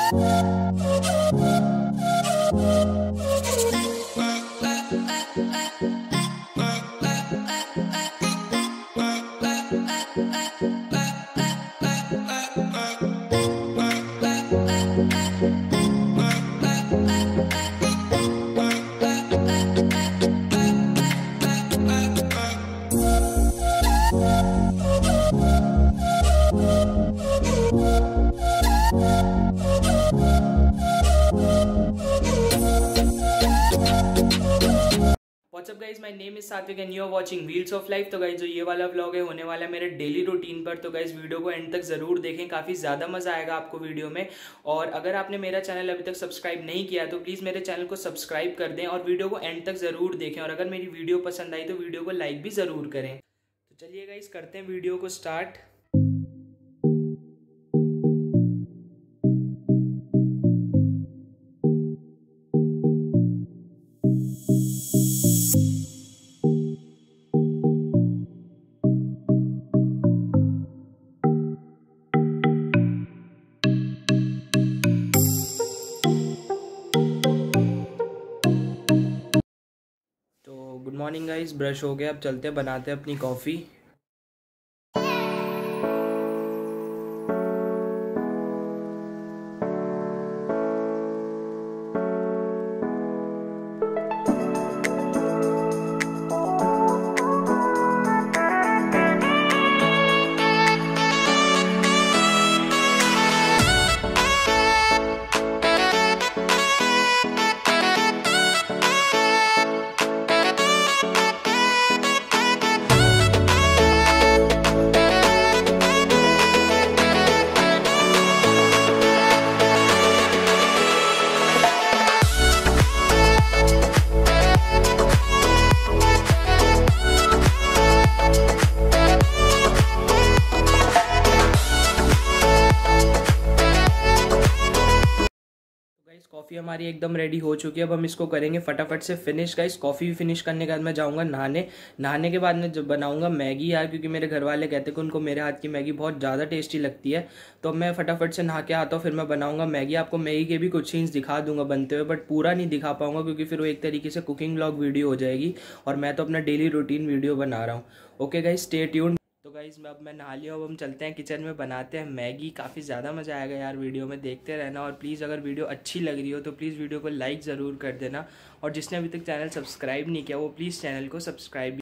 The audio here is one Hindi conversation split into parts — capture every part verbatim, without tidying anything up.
WhatsApp guys, my name is Satvik and you are watching wheels of life. तो गाइज जो ये वाला व्लॉग है होने वाला है मेरे डेली रूटीन पर। तो गाइज वीडियो को एंड तक जरूर देखें, काफ़ी ज़्यादा मजा आएगा आपको वीडियो में। और अगर आपने मेरा चैनल अभी तक सब्सक्राइब नहीं किया तो प्लीज़ मेरे चैनल को सब्सक्राइब कर दें और वीडियो को एंड तक ज़रूर देखें। और अगर मेरी वीडियो पसंद आई तो वीडियो को लाइक भी ज़रूर करें। तो चलिए गाइज करते हैं वीडियो को start. Good morning guys, brush हो गया, अब चलते हैं बनाते हैं अपनी कॉफ़ी। कॉफ़ी हमारी एकदम रेडी हो चुकी है। अब हम इसको करेंगे फटाफट से फिनिश गाइस। कॉफ़ी भी फिनिश करने के बाद मैं जाऊंगा नहाने। नहाने के बाद मैं जब बनाऊंगा मैगी यार, क्योंकि मेरे घर वाले कहते हैं कि उनको मेरे हाथ की मैगी बहुत ज़्यादा टेस्टी लगती है। तो मैं फटाफट से नहा के आता हूँ, फिर मैं बनाऊंगा मैगी। आपको मैगी के भी कुछ सीन्स दिखा दूंगा बनते हुए, बट पूरा नहीं दिखा पाऊंगा क्योंकि फिर वो एक तरीके से कुकिंग व्लॉग वीडियो हो जाएगी और मैं तो अपना डेली रूटीन वीडियो बना रहा हूँ। Okay guys, stay tuned. तो गाइस मैं अब मैं नहा लिया, अब हम चलते हैं किचन में, बनाते हैं मैगी। काफ़ी ज़्यादा मज़ा आएगा यार, वीडियो में देखते रहना। और प्लीज़ अगर वीडियो अच्छी लग रही हो तो प्लीज़ वीडियो को लाइक ज़रूर कर देना। और जिसने अभी तक चैनल सब्सक्राइब नहीं किया वो प्लीज़ चैनल को सब्सक्राइब।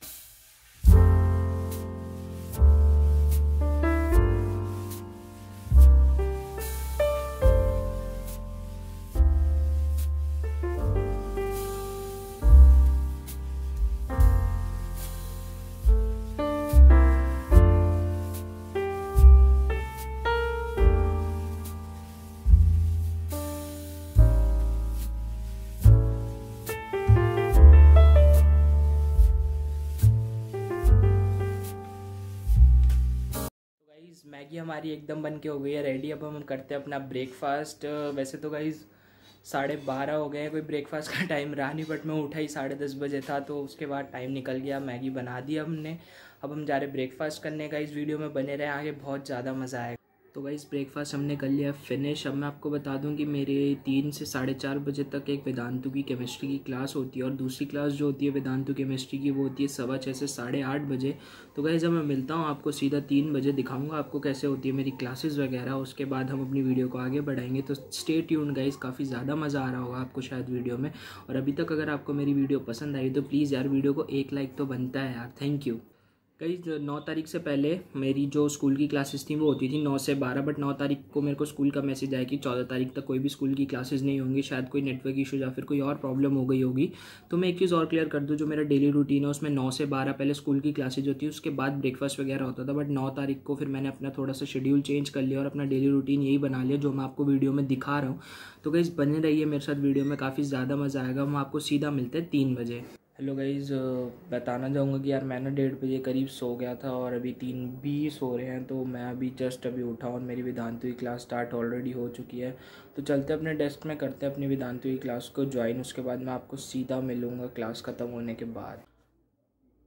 मैगी हमारी एकदम बन के हो गई है रेडी। अब हम करते हैं अपना ब्रेकफास्ट। वैसे तो गाइज़ साढ़े बारह हो गए हैं, कोई ब्रेकफास्ट का टाइम रहा नहीं, बट मैं उठा ही साढ़े दस बजे था तो उसके बाद टाइम निकल गया। मैगी बना दी हमने, अब हम जा रहे ब्रेकफास्ट करने का। इस वीडियो में बने रहे, आगे बहुत ज़्यादा मज़ा आएगा। तो गाइस ब्रेकफास्ट हमने कर लिया फिनिश। अब मैं आपको बता दूं कि मेरे तीन से साढ़े चार बजे तक एक वेदांतु की केमिस्ट्री की क्लास होती है और दूसरी क्लास जो होती है वेदांतु केमिस्ट्री की वो होती है सवा छः से साढ़े आठ बजे। तो गाइस जब मैं मिलता हूं आपको सीधा तीन बजे, दिखाऊंगा आपको कैसे होती है मेरी क्लासेस वगैरह। उसके बाद हम अपनी वीडियो को आगे बढ़ाएंगे। तो स्टे ट्यून्ड गाइस, काफ़ी ज़्यादा मज़ा आ रहा होगा आपको शायद वीडियो में। और अभी तक अगर आपको मेरी वीडियो पसंद आई तो प्लीज़ यार वीडियो को एक लाइक तो बनता है यार, थैंक यू। कई नौ तारीख से पहले मेरी जो स्कूल की क्लासेस थी वो होती थी नौ से बारह, बट नौ तारीख को मेरे को स्कूल का मैसेज आया कि चौदह तारीख तक कोई भी स्कूल की क्लासेस नहीं होंगी। शायद कोई नेटवर्क इशू या फिर कोई और प्रॉब्लम हो गई होगी। तो मैं एक चीज़ और क्लियर कर दूं, जो मेरा डेली रूटीन है उसमें नौ से बारह पहले स्कूल की क्लासेज होती है, उसके बाद ब्रेकफास्ट वगैरह होता था। बट नौ तारीख को फिर मैंने अपना थोड़ा सा शेड्यूल चेंज कर लिया और अपना डेली रूटीन यही बना लिया जो मैं आपको वीडियो में दिखा रहा हूँ। तो गाइस बने रहिए मेरे साथ वीडियो में, काफ़ी ज़्यादा मज़ा आएगा। हम आपको सीधा मिलते हैं तीन बजे। हेलो गाइज़, बताना चाहूँगा कि यार मैं ना डेढ़ बजे करीब सो गया था और अभी तीन बीस हो रहे हैं। तो मैं अभी जस्ट अभी उठा और मेरी वेदांतु की क्लास स्टार्ट ऑलरेडी हो चुकी है। तो चलते अपने डेस्क में करते हैं अपनी वेदांतु की क्लास को ज्वाइन। उसके बाद मैं आपको सीधा मिलूँगा क्लास ख़त्म होने के बाद।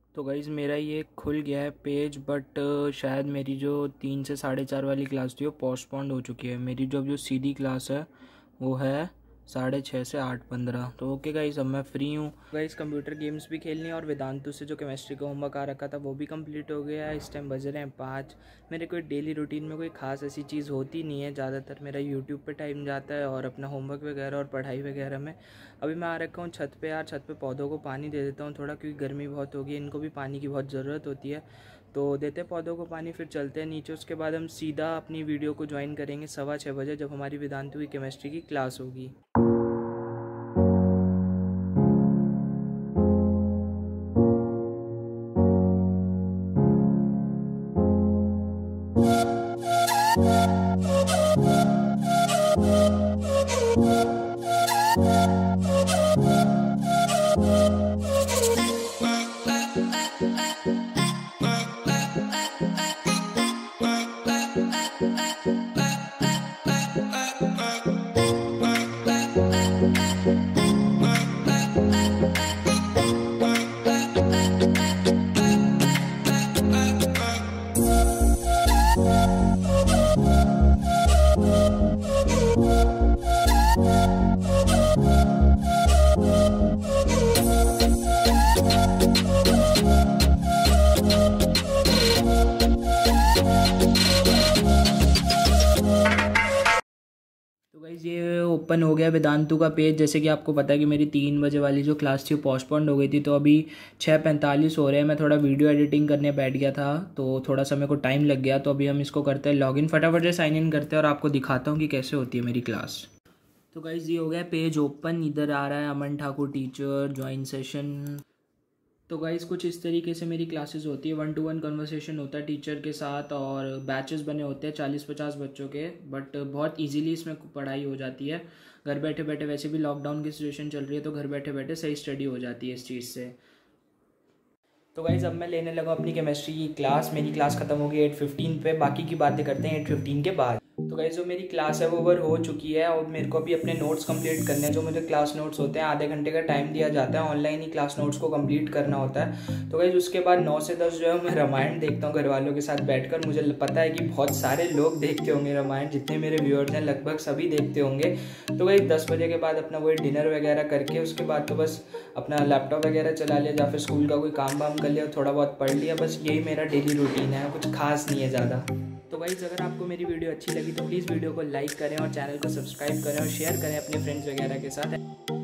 तो गाइज़ मेरा ये खुल गया है पेज, बट शायद मेरी जो तीन से साढ़े चार वाली क्लास थी वो पोस्टपोन्ड हो चुकी है। मेरी जो अब जो सीधी क्लास है वो है साढ़े छः से आठ पंद्रह। तो ओके गाइस, अब मैं फ्री हूँ। गाइस कंप्यूटर गेम्स भी खेलनी और वेदांतु से जो केमिस्ट्री का होमवर्क आ रखा था वो भी कंप्लीट हो गया है। इस टाइम बज रहे हैं पाँच। मेरे कोई डेली रूटीन में कोई खास ऐसी चीज़ होती नहीं है, ज़्यादातर मेरा यूट्यूब पे टाइम जाता है और अपना होमवर्क वगैरह और पढ़ाई वगैरह में। अभी मैं आ रखा हूँ छत पे यार, छत पे पौधों को पानी दे देता हूँ थोड़ा, क्योंकि गर्मी बहुत होगी, इनको भी पानी की बहुत ज़रूरत होती है। तो देते पौधों को पानी, फिर चलते हैं नीचे। उसके बाद हम सीधा अपनी वीडियो को ज्वाइन करेंगे सवा छः बजे, जब हमारी वेदांतु की केमिस्ट्री की क्लास होगी। तो गाइज़ ये ओपन हो गया वेदांतु का पेज। जैसे कि आपको पता है कि मेरी तीन बजे वाली जो क्लास थी वो पोस्टपोन्ड हो गई थी, तो अभी छः पैंतालीस हो रहे हैं। मैं थोड़ा वीडियो एडिटिंग करने बैठ गया था तो थोड़ा सा मेरे को टाइम लग गया। तो अभी हम इसको करते हैं लॉगिन, फटाफट से साइन इन करते हैं और आपको दिखाता हूँ कि कैसे होती है मेरी क्लास। तो गाइज़ ये हो गया पेज ओपन। इधर आ रहा है Aman Thakur teacher join session. तो गाइज़ कुछ इस तरीके से मेरी क्लासेस होती है। वन टू वन कन्वर्सेशन होता है टीचर के साथ और बैचेस बने होते हैं चालीस पचास बच्चों के, बट बहुत इजीली इसमें पढ़ाई हो जाती है घर बैठे बैठे। वैसे भी लॉकडाउन की सिचुएशन चल रही है तो घर बैठे बैठे सही स्टडी हो जाती है इस चीज़ से। तो गाइज़ अब मैं लेने लगा अपनी केमिस्ट्री की क्लास। मेरी क्लास ख़त्म होगी एट फिफ्टीन पे, बाकी की बातें करते हैं एट फिफ्टीन के बाद। तो गाइज़ जो मेरी क्लास है वो ओवर हो चुकी है और मेरे को अभी अपने नोट्स कंप्लीट करने हैं। जो मुझे क्लास नोट्स होते हैं आधे घंटे का टाइम दिया जाता है, ऑनलाइन ही क्लास नोट्स को कंप्लीट करना होता है। तो गाइज़ उसके बाद नौ से दस जो है मैं रामायण देखता हूँ घर वालों के साथ बैठकर। मुझे पता है कि बहुत सारे लोग देखते होंगे रामायण, जितने मेरे व्यूअर्स हैं लगभग सभी देखते होंगे। तो गाइज़ दस बजे के बाद अपना वही डिनर वगैरह करके उसके बाद तो बस अपना लैपटॉप वगैरह चला लिया या फिर स्कूल का कोई काम वाम कर लिया, थोड़ा बहुत पढ़ लिया। बस यही मेरा डेली रूटीन है, कुछ खास नहीं है ज़्यादा। तो गाइज़ अगर आपको मेरी वीडियो अच्छी लगी तो प्लीज़ वीडियो को लाइक करें और चैनल को सब्सक्राइब करें और शेयर करें अपने फ्रेंड्स वगैरह के साथ।